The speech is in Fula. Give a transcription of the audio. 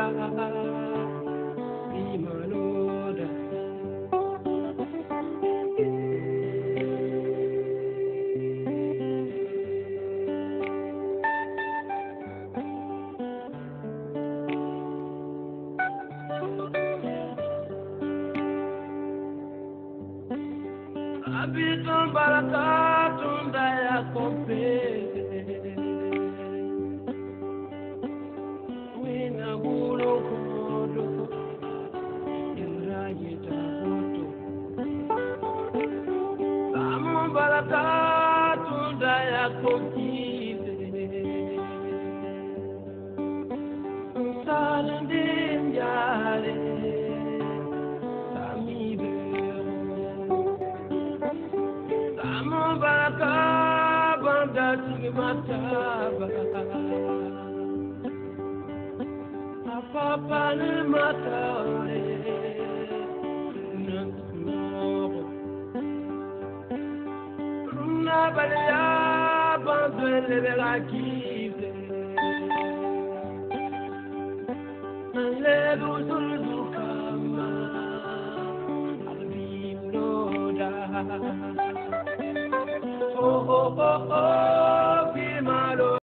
Imanoda. Abiton barakatun daya kompe. Wina gulo kodo. Iraye taboto. Samun barakatun daya komkite. Salindim yare. Baraka banda mataba Papa ne matare no Runa balya banda la kive le dulzu kama albino da oh oh oh oh